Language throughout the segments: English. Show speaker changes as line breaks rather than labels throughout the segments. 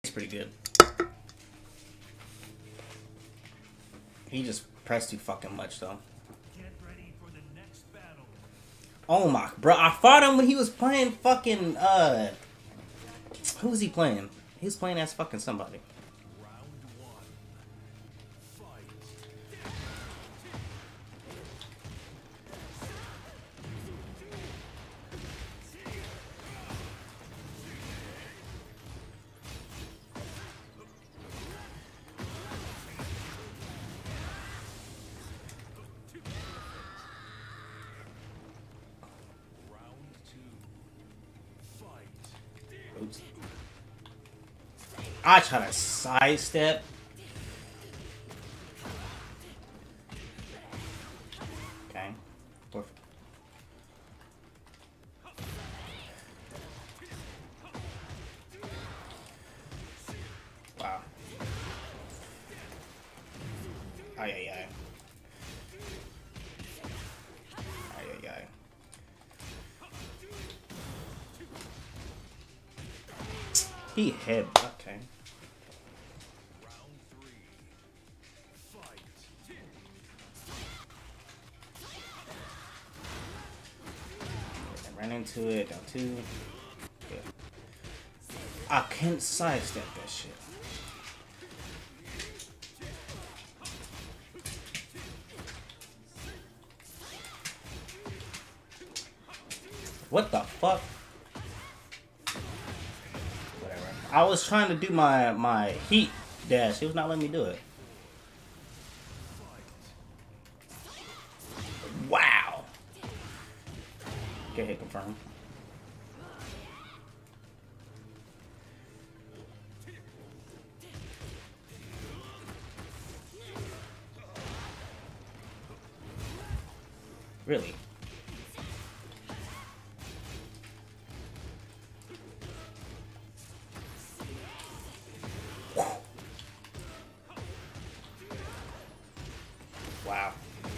Pretty good. He just pressed too fucking much though.
Get ready for the next battle.
Oh my, bro! I fought him when he was playing fucking who was he playing? He was playing as fucking somebody.
Round one. Fight. Round two. Fight.
Oops. I try to sidestep. Okay. Perfect. Wow. Ay, ay, ay. Ay, ay, ay. He head. Okay.
Round three. Fight.
I ran into it. Down two. Yeah. I can't sidestep that shit. What the fuck? Whatever. I was trying to do my heat dash. He was not letting me do it. Wow. Okay, hit confirm. Really? Wow.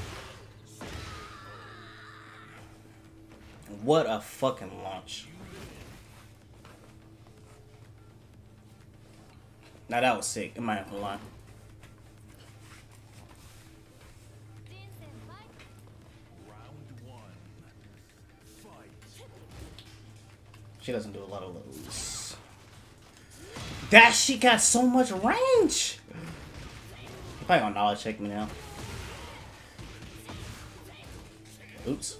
What a fucking launch. Now that was sick. Am I not gonna lie?
Round one. Fight.
She doesn't do a lot of those. That she got so much range. You're probably gonna knowledge check me now. Oops.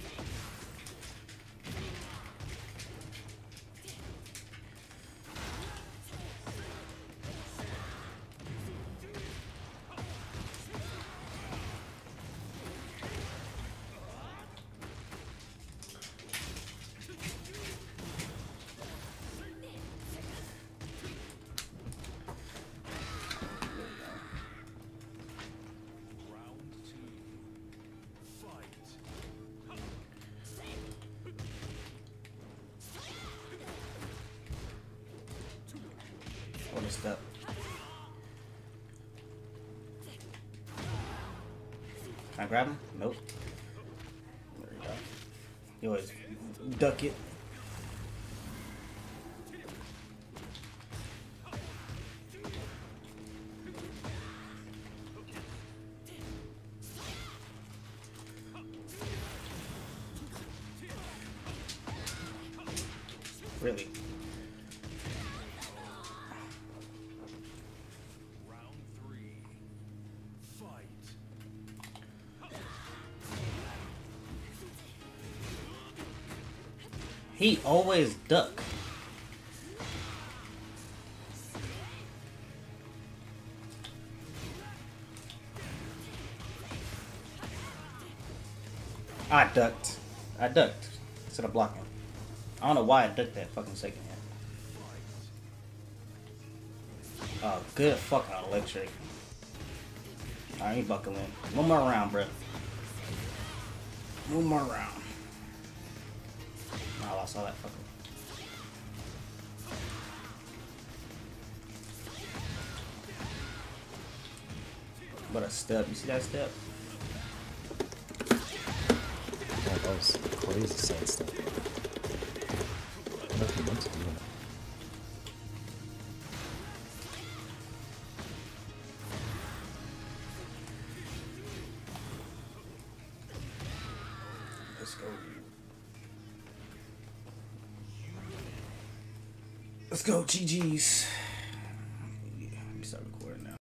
Round two. Fight.
What is that? Can I grab him? Nope. There you go. You always duck it. Really?
Round three. Fight.
He always duck. I ducked. I ducked instead of blocking. I don't know why I ducked that fucking second hit. Oh, good fucking electric. I ain't buckling. One more round, bro. One more round. I lost all that fucking. But a step. You see that step?
Oh, that was crazy side step. I don't know if you meant to do
Let's go. Let's go, GG's.